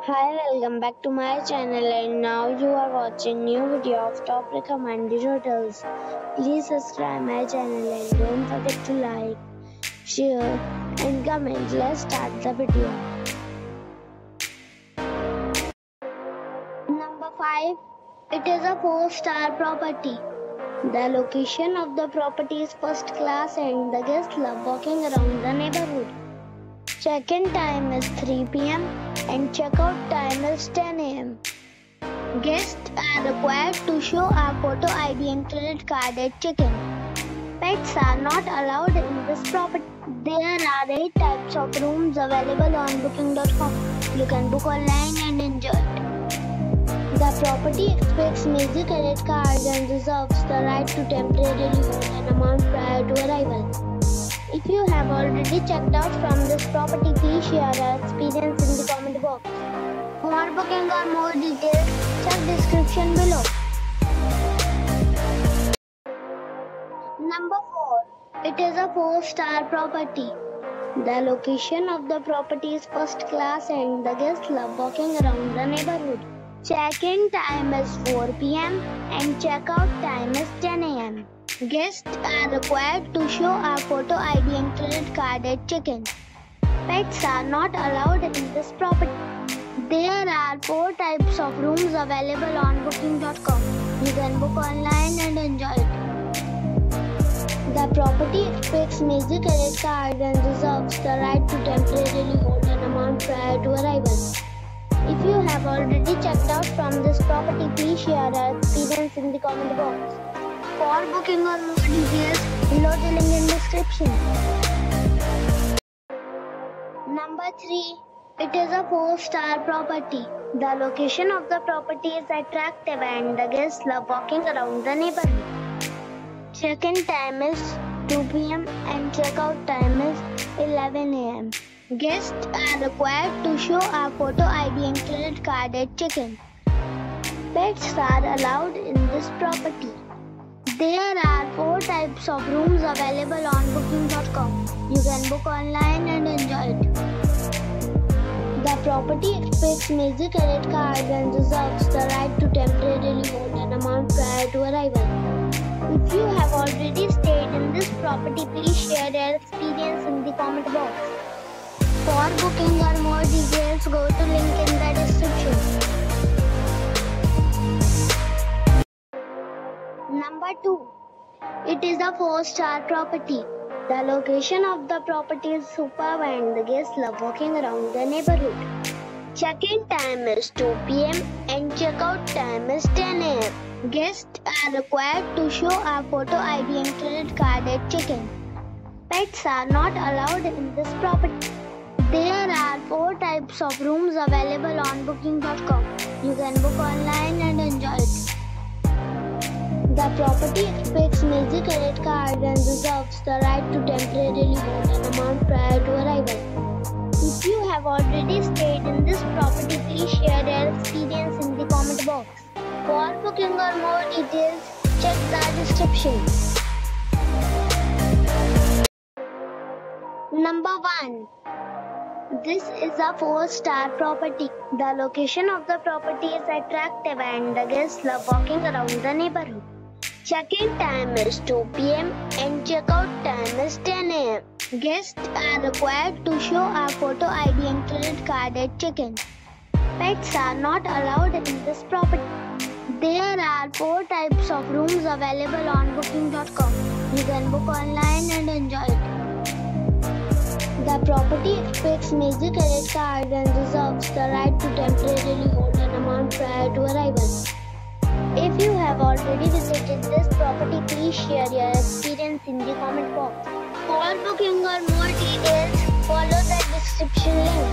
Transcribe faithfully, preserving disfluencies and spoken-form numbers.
Hi, welcome back to my channel, and now you are watching new video of top recommended hotels. Please subscribe my channel and don't forget to like, share and comment. Let's start the video. Number five. It is a four star property. The location of the property is first class and the guests love walking around the neighborhood. Check-in time is three p m and check-out time is ten a m Guests are required to show a photo I D and credit card at check-in. Pets are not allowed in this property. There are eight types of rooms available on booking dot com. You can book online and enjoy it. The property expects major credit cards and reserves the right to temporarily hold an amount prior to arrival. If you have already checked out from this property, please share your experience in the comment box. For booking or more details, check description below. Number four. It is a four star property. The location of the property is first class and the guests love walking around the neighborhood. Check-in time is four p m and check-out time is ten a m Guests are required to show a photo I D and credit card at check-in. Pets are not allowed in this property. There are four types of rooms available on booking dot com. You can book online and enjoy it. The property expects major credit card and reserves the right to temporarily hold an amount prior to arrival. If you have already checked out from this property, please share your experience in the comment box. For booking or more details, below the link in description. Number three. It is a four star property. The location of the property is attractive and the guests love walking around the neighborhood. Check-in time is two p m and check-out time is eleven a m Guests are required to show a photo I D and credit card at check-in. Pets are allowed in this property. There are four types of rooms available on booking dot com. You can book online and enjoy it. The property expects major credit cards and reserves the right to temporarily hold an amount prior to arrival. If you have already stayed in this property, please share your experience in the comment box. For booking or more details, go to link in the description. Number two. It is a four star property. The location of the property is superb and the guests love walking around the neighborhood. Check-in time is two p m and check-out time is ten a m Guests are required to show a photo I D and credit card at check-in. Pets are not allowed in this property. There are four types of rooms available on booking dot com. You can book online and enjoy it. The property expects major credit card and reserves the right to temporarily hold an amount prior to arrival. If you have already stayed in this property, please share your experience in the comment box. For booking or more details, check the description. Number one. This is a four star property. The location of the property is attractive and the guests love walking around the neighborhood. Check-in time is two p m and check-out time is ten a m Guests are required to show a photo I D and credit card at check-in. Pets are not allowed in this property. There are four types of rooms available on booking dot com. You can book online and enjoy it. The property expects major credit cards and reserves the right to temporarily hold an amount prior to arrival. If you have already visited this property, please share your experience in the comment box. For booking or more details, follow the description link.